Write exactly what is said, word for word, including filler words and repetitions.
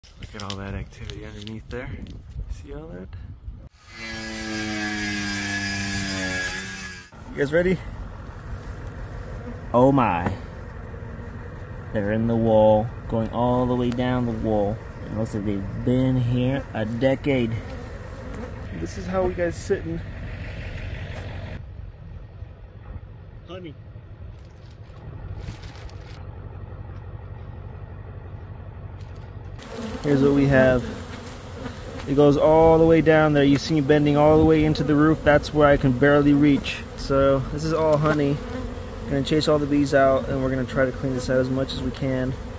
Look at all that activity underneath there. See all that? You guys ready? Oh my. They're in the wall, going all the way down the wall. It looks like they've been here a decade. This is how we guys sitting. Honey. Here's what we have. It goes all the way down there. You see me bending all the way into the roof. That's where I can barely reach. So this is all honey. Gonna chase all the bees out, and we're gonna try to clean this out as much as we can.